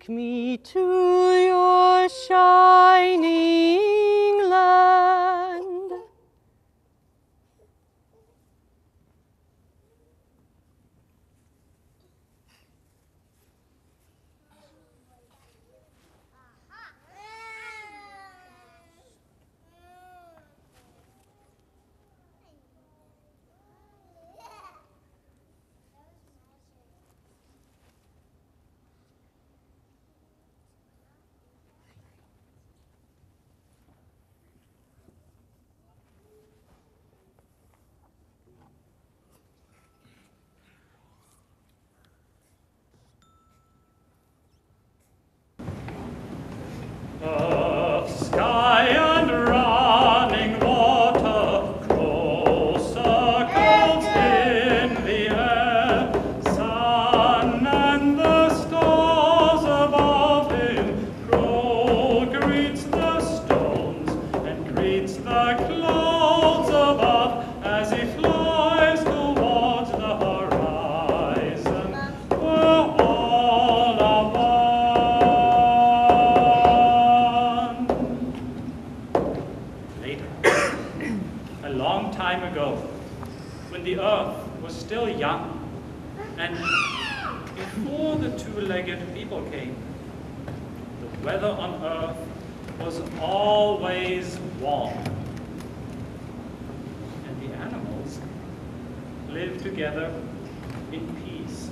Take me to your shining land. Sky and running water, cool circles in the air, sun and the stars above him, Kroll greets the stones and greets the clouds above as he flies towards the horizon, where all are one. A long time ago, when the earth was still young, and before the two-legged people came, the weather on earth was always warm, and the animals lived together in peace.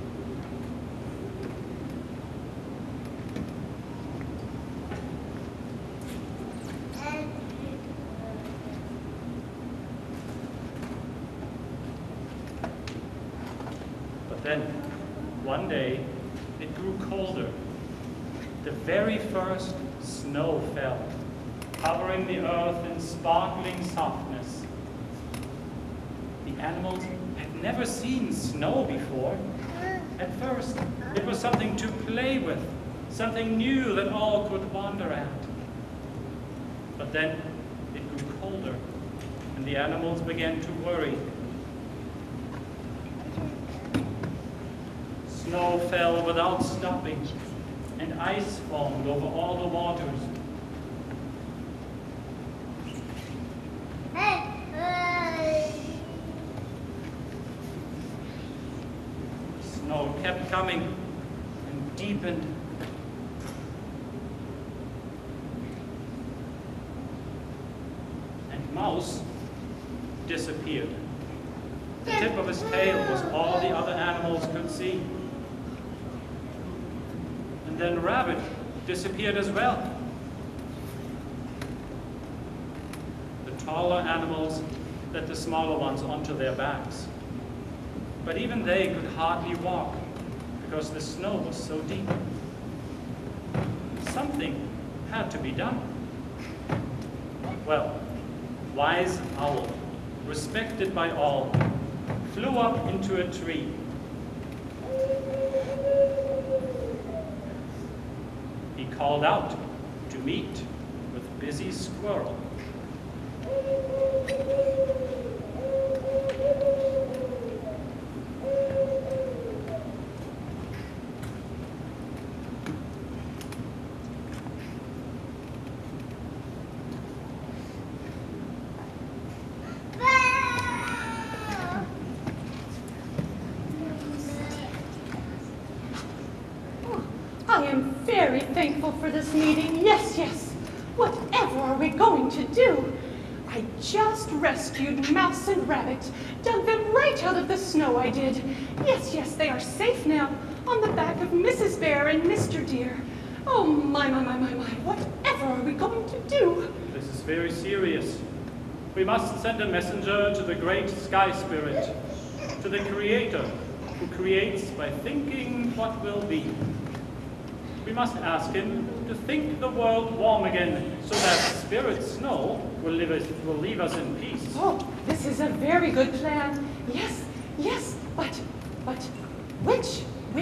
Then, one day, it grew colder. The very first snow fell, covering the earth in sparkling softness. The animals had never seen snow before. At first, it was something to play with, something new that all could wonder at. But then, it grew colder, and the animals began to worry. Snow fell without stopping, and ice formed over all the waters. Snow kept coming and deepened. And Mouse disappeared. The tip of his tail was all the other animals could see. And then Rabbit disappeared as well. The taller animals let the smaller ones onto their backs. But even they could hardly walk because the snow was so deep. Something had to be done. Well, Wise Owl, respected by all, flew up into a tree. He called out to meet with Busy Squirrel. I am very thankful for this meeting. Yes, yes. Whatever are we going to do? I just rescued Mouse and Rabbit, dug them right out of the snow, I did. Yes, yes, they are safe now, on the back of Mrs. Bear and Mr. Deer. Oh, my. Whatever are we going to do? This is very serious. We must send a messenger to the great Sky Spirit, to the Creator, who creates by thinking what will be. We must ask him to think the world warm again, so that Spirit Snow will leave us in peace. Oh, this is a very good plan. Yes, yes, but which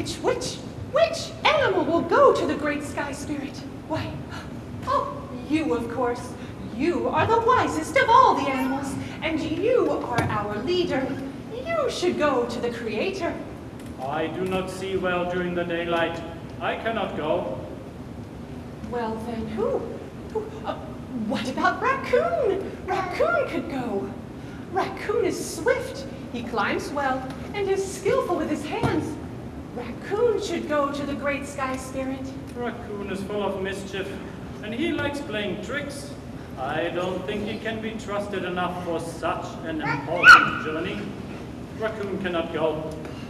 animal will go to the great Sky Spirit? Why, oh, you, of course. You are the wisest of all the animals, and you are our leader. You should go to the Creator. I do not see well during the daylight. I cannot go. Well then, who? What about Raccoon? Raccoon could go. Raccoon is swift, he climbs well, and is skillful with his hands. Raccoon should go to the great sky spirit. Raccoon is full of mischief, and he likes playing tricks. I don't think he can be trusted enough for such an important journey. Raccoon cannot go.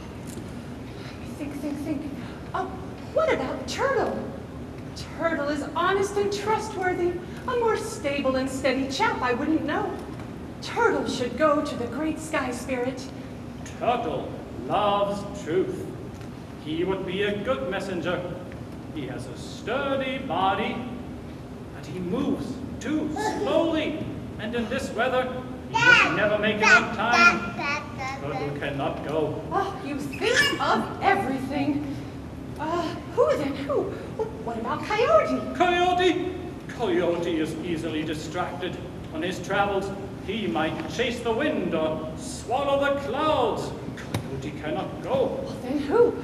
Think. What about Turtle? Turtle is honest and trustworthy, a more stable and steady chap I wouldn't know. Turtle should go to the great sky spirit. Turtle loves truth. He would be a good messenger. He has a sturdy body, but he moves too slowly. And in this weather, he would never make enough time. Turtle cannot go. Oh, you think of everything. Who? What about Coyote? Coyote? Coyote is easily distracted. On his travels, he might chase the wind or swallow the clouds. Coyote cannot go. Well, then who?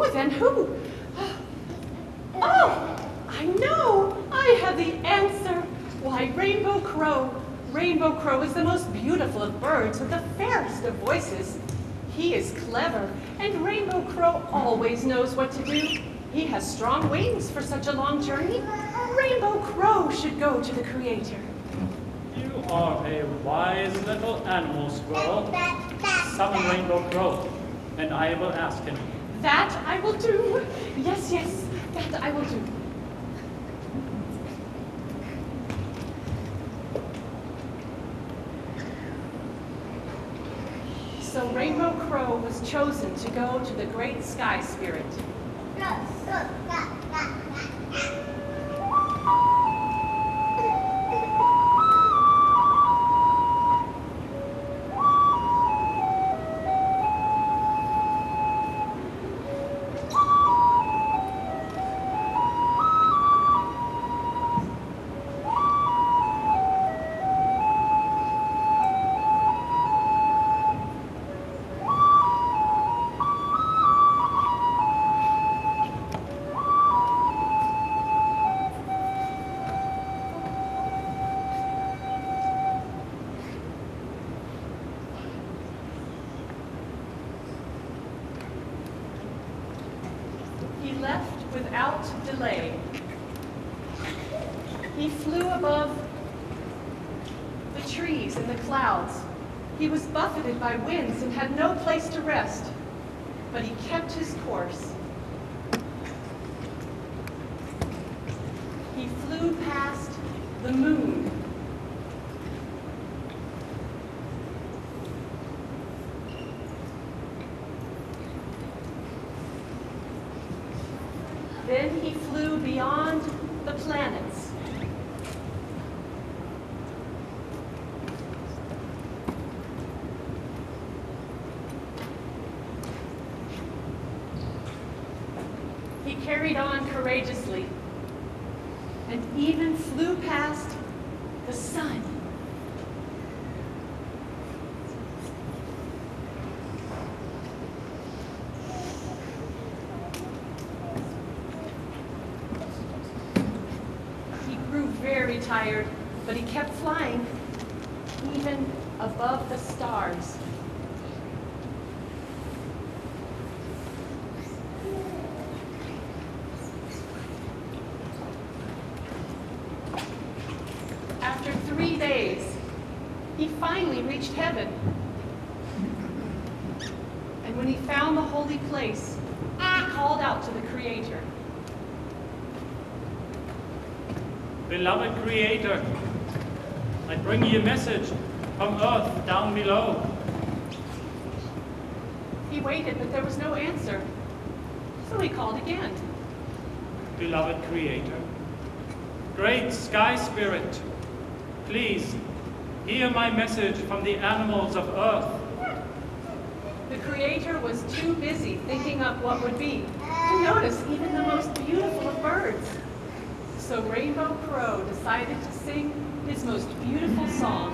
Oh, I know! I have the answer. Why, Rainbow Crow. Rainbow Crow is the most beautiful of birds with the fairest of voices. He is clever, and Rainbow Crow always knows what to do. He has strong wings for such a long journey. Rainbow Crow should go to the Creator. You are a wise little animal, Squirrel. Summon Rainbow Crow, and I will ask him. That I will do. Yes, that I will do. So Rainbow Crow was chosen to go to the great sky spirit. He left without delay. He flew above the trees and the clouds. He was buffeted by winds and had no place to rest, but he kept his course. He flew past the moon. Then he flew beyond the planets. He carried on courageously and even flew past the sun. Very tired, but he kept flying, even above the stars. After 3 days, he finally reached heaven. And when he found the holy place, he called out to the Creator. Beloved Creator, I bring you a message from Earth down below. He waited, but there was no answer. So he called again. Beloved Creator, great Sky Spirit, please hear my message from the animals of Earth. The Creator was too busy thinking up what would be to notice even the most beautiful of birds. So Rainbow Crow decided to sing his most beautiful song.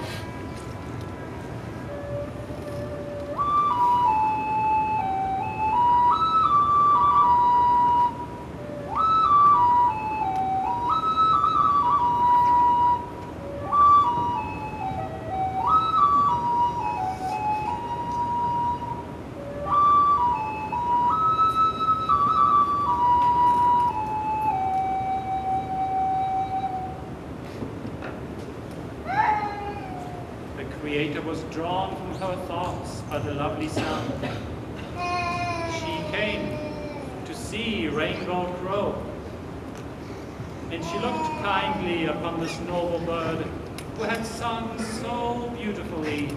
was drawn from her thoughts by the lovely sound. She came to see Rainbow Crow, and she looked kindly upon this noble bird who had sung so beautifully.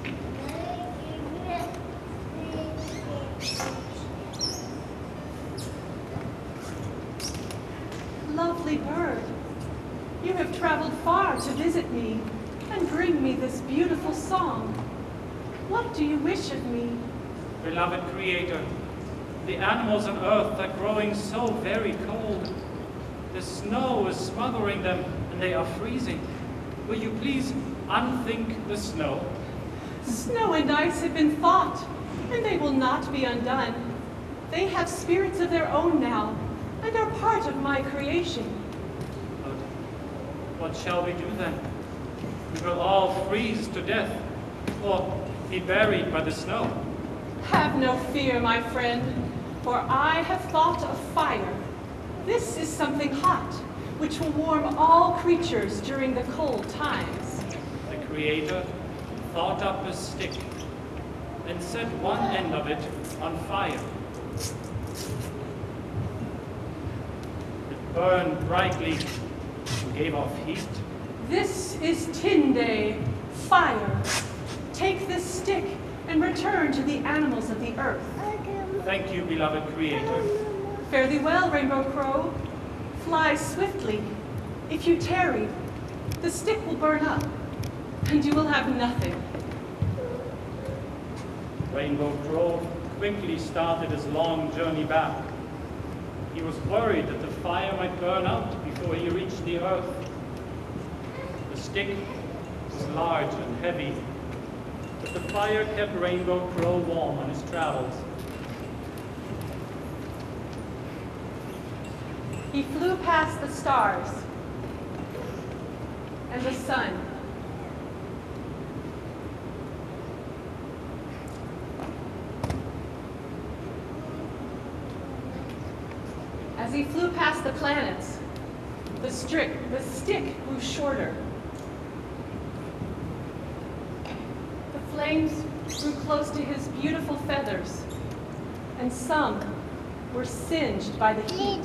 Lovely bird, you have traveled far to visit me and bring me this beautiful song. What do you wish of me? Beloved Creator, the animals on earth are growing so very cold. The snow is smothering them and they are freezing. Will you please unthink the snow? Snow and ice have been thawed, and they will not be undone. They have spirits of their own now, and are part of my creation. But what shall we do then? We will all freeze to death, or be buried by the snow. Have no fear, my friend, for I have thought of fire. This is something hot, which will warm all creatures during the cold times. The Creator thought up a stick and set one end of it on fire. It burned brightly and gave off heat. This is Tinde, fire. Take this stick and return to the animals of the earth. Thank you, beloved Creator. Fare thee well, Rainbow Crow. Fly swiftly. If you tarry, the stick will burn up, and you will have nothing. Rainbow Crow quickly started his long journey back. He was worried that the fire might burn out before he reached the earth. The stick was large and heavy, but the fire kept Rainbow Crow warm on his travels. He flew past the stars and the sun. As he flew past the planets, the stick grew shorter. The flames grew close to his beautiful feathers, and some were singed by the heat.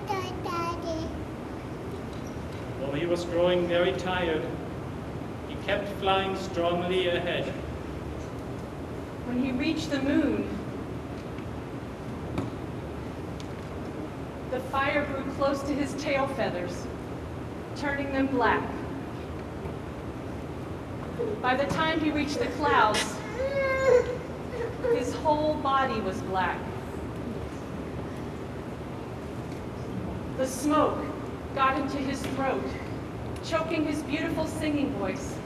Though he was growing very tired, he kept flying strongly ahead. When he reached the moon, the fire grew close to his tail feathers, turning them black. By the time he reached the clouds, his whole body was black. The smoke got into his throat, choking his beautiful singing voice.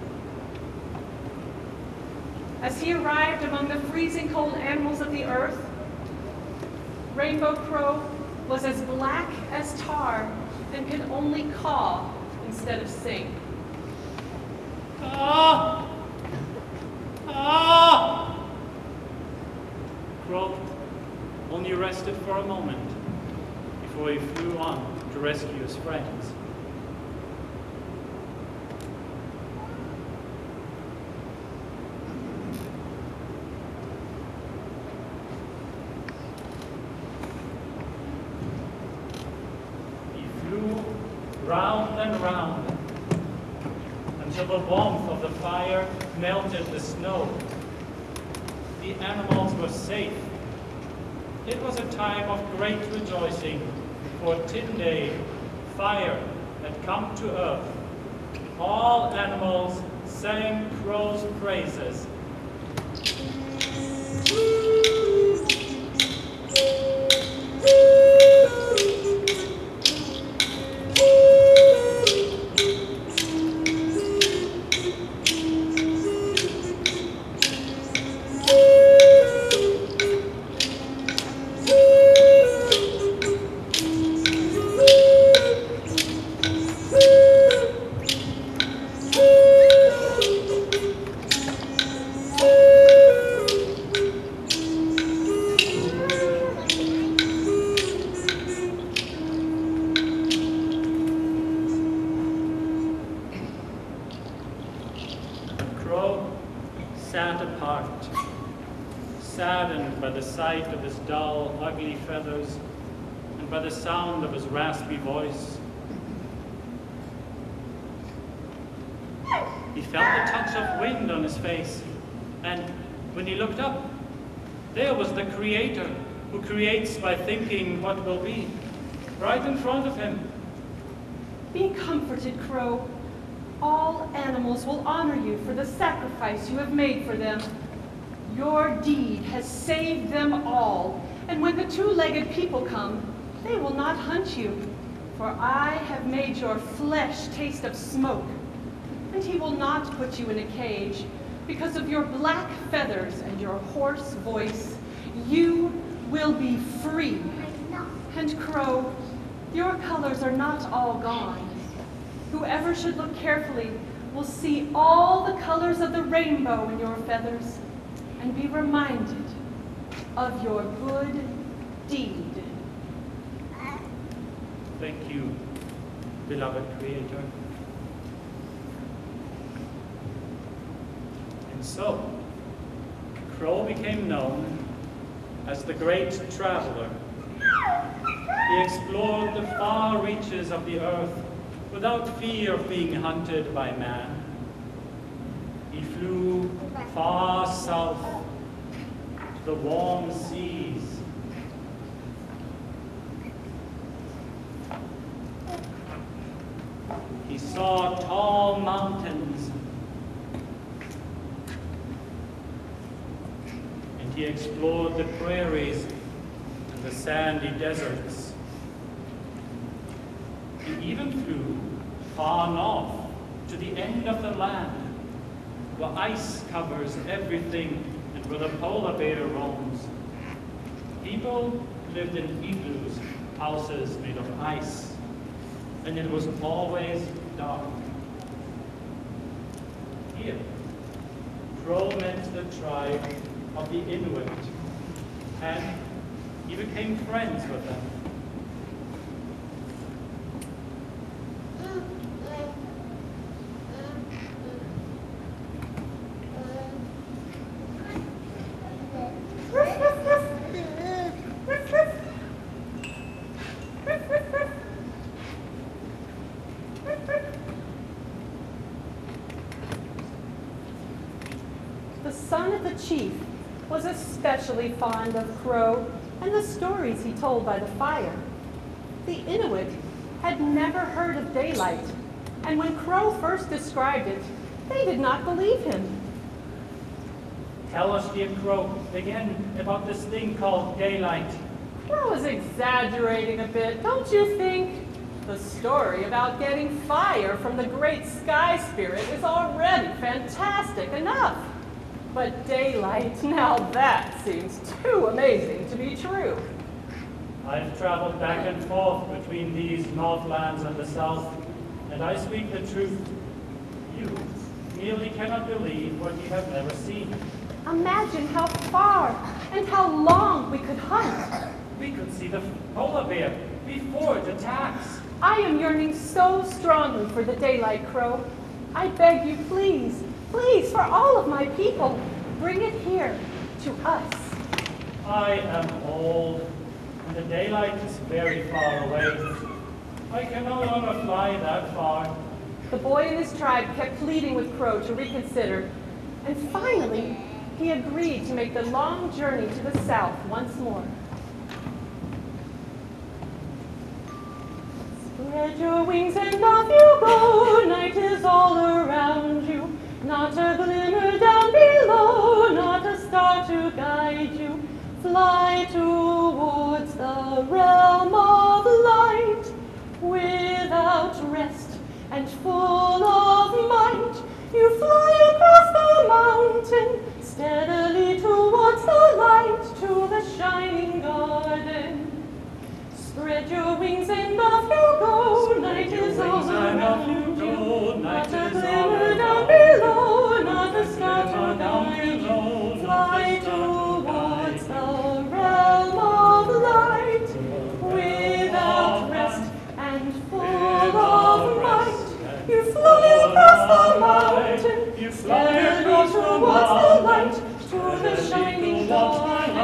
As he arrived among the freezing cold animals of the earth, Rainbow Crow was as black as tar and could only caw instead of sing. Ah! Ah! Crow only rested for a moment before he flew on to rescue his friends. He flew round and round until the warmth of the fire melted the snow. The animals were safe. It was a time of great rejoicing, for Tinde, fire, had come to earth. All animals sang Crow's praises. saddened by the sight of his dull, ugly feathers and by the sound of his raspy voice. He felt the touch of wind on his face, and when he looked up, there was the Creator who creates by thinking what will be, right in front of him. Be comforted, Crow. All animals will honor you for the sacrifice you have made for them. Your deed has saved them all, and when the two-legged people come, they will not hunt you, for I have made your flesh taste of smoke. And he will not put you in a cage because of your black feathers and your hoarse voice. You will be free. And Crow, your colors are not all gone. Whoever should look carefully will see all the colors of the rainbow in your feathers and be reminded of your good deed. Thank you, beloved Creator. And so, Crow became known as the Great Traveler. He explored the far reaches of the earth without fear of being hunted by man. He flew far south to the warm seas. He saw tall mountains, and he explored the prairies and the sandy deserts. He even flew far north to the end of the land, where ice covers everything and where the polar bear roams. People lived in igloos, houses made of ice, and it was always dark. Here, Crow met the tribe of the Inuit, and he became friends with them. The son of the chief was especially fond of Crow and the stories he told by the fire. The Inuit had never heard of daylight, and when Crow first described it, they did not believe him. Tell us, dear Crow, again about this thing called daylight. Crow is exaggerating a bit, don't you think? The story about getting fire from the great sky spirit is already fantastic enough. But daylight, now that seems too amazing to be true. I've traveled back and forth between these northlands and the south, and I speak the truth. You merely cannot believe what you have never seen. Imagine how far and how long we could hunt. We could see the polar bear before it attacks. I am yearning so strongly for the daylight, Crow. I beg you, please, please, for all of my people, bring it here to us. I am old, and the daylight is very far away. I can no longer fly that far. The boy and his tribe kept pleading with Crow to reconsider, and finally, he agreed to make the long journey to the south once more. Spread your wings and off you go, night is all around you. Not a glimmer down below, not a star to guide you. Fly towards the realm of light, without rest and full of might. You fly across the mountain, steadily towards the light, to the shining garden. Spread your wings and off you go, night is all around you. Not a glimmer down below, not a star to guide you. Fly towards the realm of light, without rest and full of might. You fly across the mountain, steadily towards the light, to the shining garden.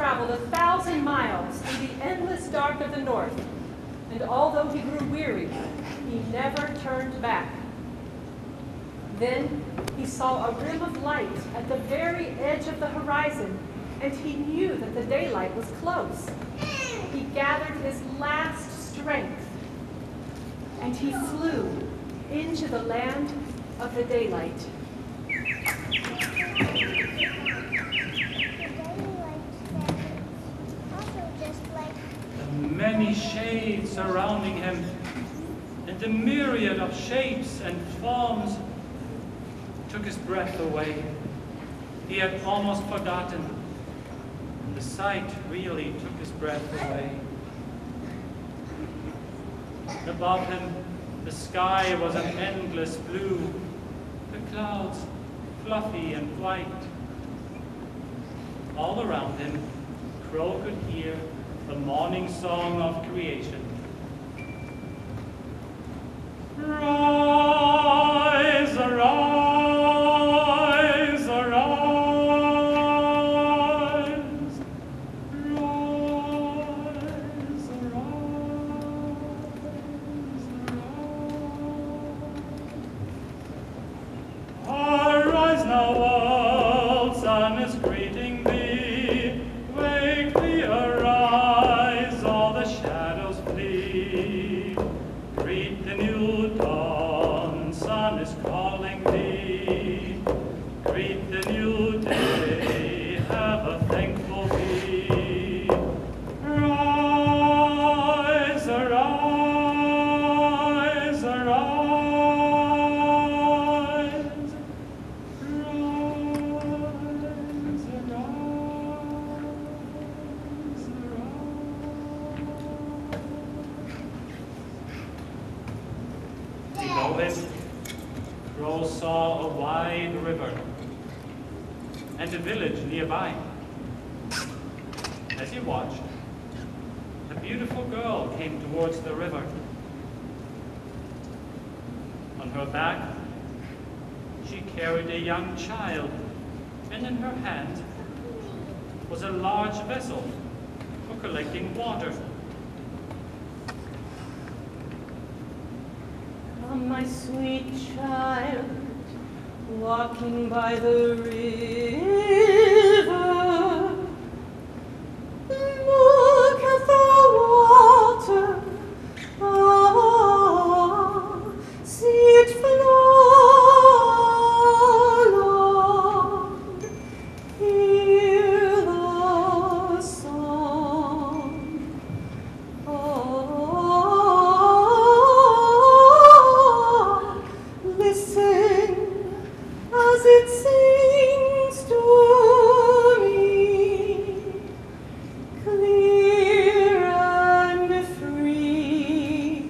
traveled 1,000 miles through the endless dark of the north, and although he grew weary, he never turned back. Then he saw a rim of light at the very edge of the horizon, and he knew that the daylight was close. He gathered his last strength, and he flew into the land of the daylight. The many shades surrounding him, and the myriad of shapes and forms took his breath away. He had almost forgotten. The sight really took his breath away. Above him, the sky was an endless blue, the clouds fluffy and white. All around him, Crow could hear the morning song of creation. Rise, arise, arise. Rise, arise, arise. Arise now, world, sun is greeting thee. Wake thee, arise, all the shadows flee. Greet the new dawn, sun is calling thee. Greet the new day, have a thankful be. Rise, arise, arise. Rise, arise, arise. Below him, Crow saw a wide river and a village nearby. As he watched, a beautiful girl came towards the river. On her back, she carried a young child, and in her hand was a large vessel for collecting water. Come, my sweet child, walking by the river. Look at the water, ah, see it flow along. Hear the song. Listen as it sings to me, clear and free.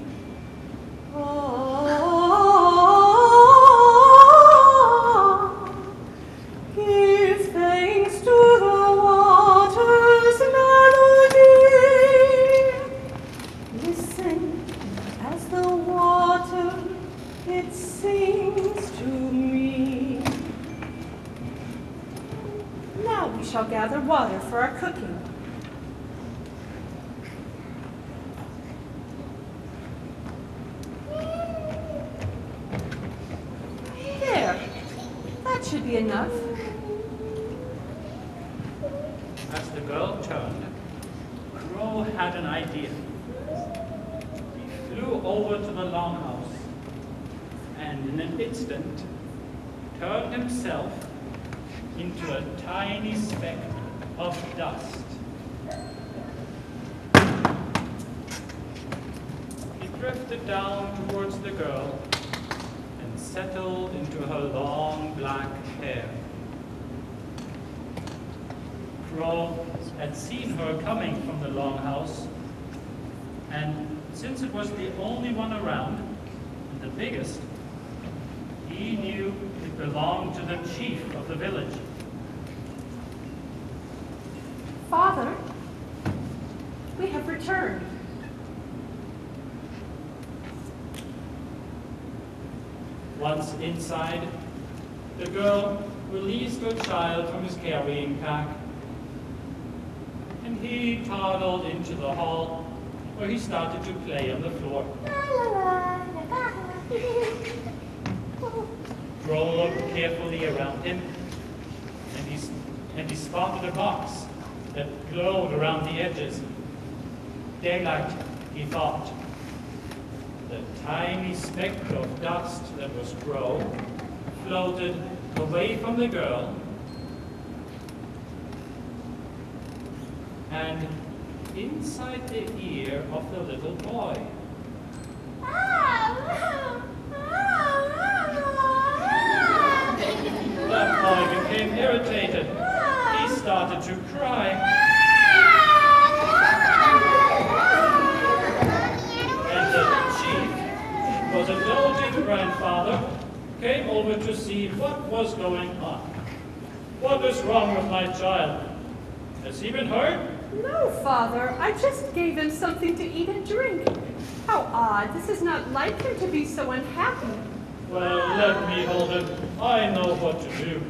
Give thanks to the water's melody. Listen as the water it sings to me. Now we shall gather water for our cooking. There, that should be enough. As the girl turned, Crow had an idea. He flew over to the longhouse and in an instant turned himself into a tiny speck of dust. He drifted down towards the girl and settled into her long black hair. Crow had seen her coming from the longhouse, and since it was the only one around, and the biggest, he knew it belonged to the chief of the village. Father, we have returned. Once inside, the girl released her child from his carrying pack. he toddled into the hall, where he started to play on the floor. Crow looked carefully around him, and he spotted a box that glowed around the edges. Daylight, he thought. The tiny speck of dust that was Crow floated away from the girl and inside the ear of the little boy. That boy became irritated. He started to cry. And the chief, who was a doting grandfather, came over to see what was going on. What is wrong with my child? Has he been hurt? No, Father. I just gave him something to eat and drink. How odd. This is not like him to be so unhappy. Well, let me hold him. I know what to do.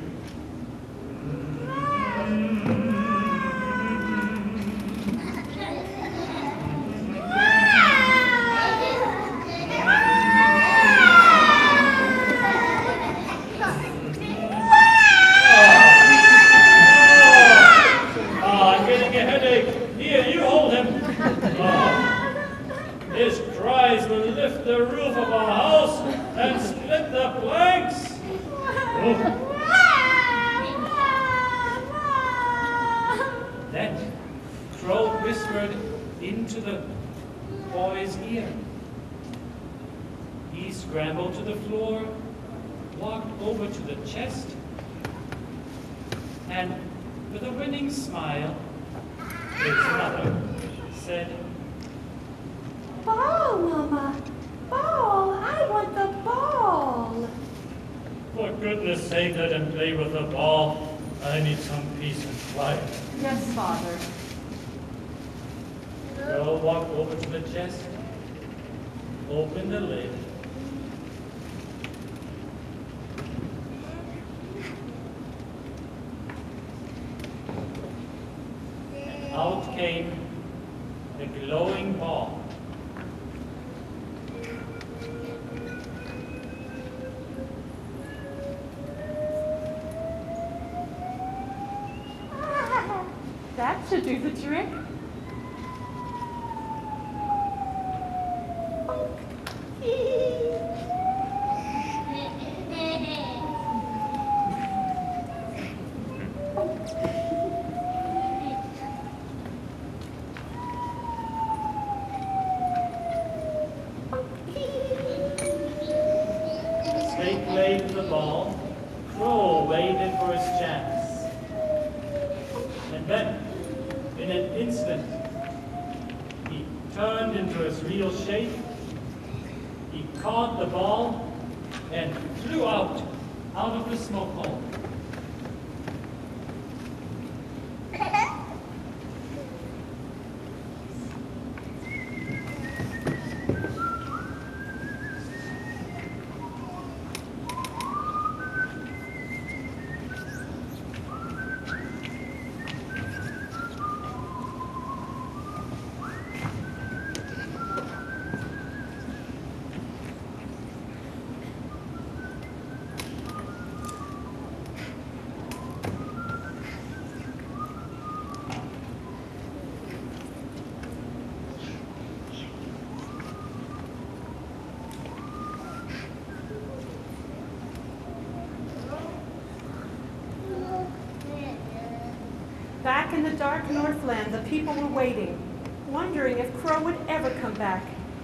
I'm getting a headache. Here, you hold him. His cries will lift the roof of our house and split the planks. Oh. Then Crow whispered into the boy's ear. He scrambled to the floor, walked over to the chest, and with a winning smile, his mother said, Ball, Mama. Ball. I want the ball. For goodness sake, let him play with the ball. I need some peace and quiet. Yes, Father. Crow walked over to the chest, opened the lid, and out came a glowing ball. That should do the trick. As they played with the ball, Crow waited for his chance. And then, in an instant, he turned into his real shape. He caught the ball and flew out of the smoke hole. Back in the dark Northland, the people were waiting, wondering if Crow would ever come back.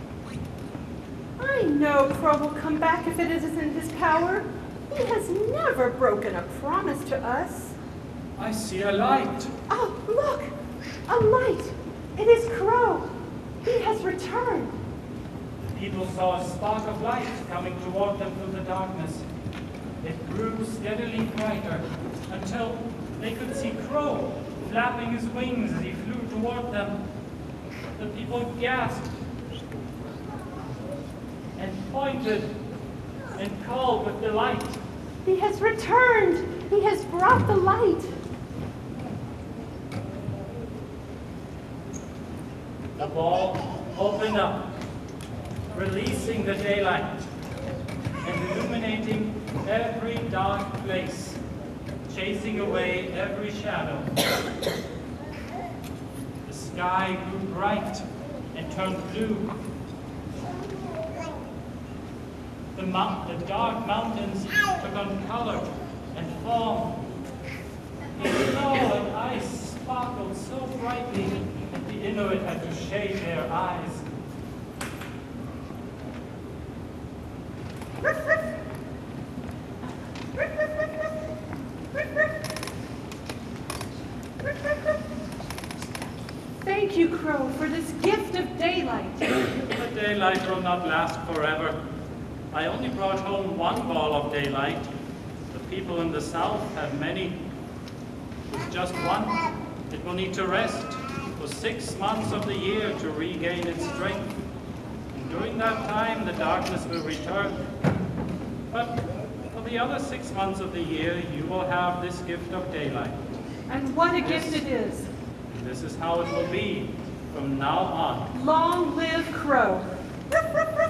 I know Crow will come back if it is in his power. He has never broken a promise to us. I see a light. Oh, look! A light! It is Crow! He has returned! The people saw a spark of light coming toward them through the darkness. It grew steadily brighter until they could see Crow flapping his wings as he flew toward them. The people gasped and pointed and called with delight. He has returned! He has brought the light! The ball opened up, releasing the daylight and illuminating every dark place, chasing away every shadow. The sky grew bright and turned blue. The dark mountains took on color and form. The snow and ice sparkled so brightly that the Inuit had to shade their eyes. Thank you, Crow, for this gift of daylight. The daylight will not last forever. I only brought home one ball of daylight. The people in the south have many. With just one, it will need to rest for 6 months of the year to regain its strength. And during that time, the darkness will return. But for the other 6 months of the year, you will have this gift of daylight. And what a gift it is. This is how it will be from now on. Long live Crow.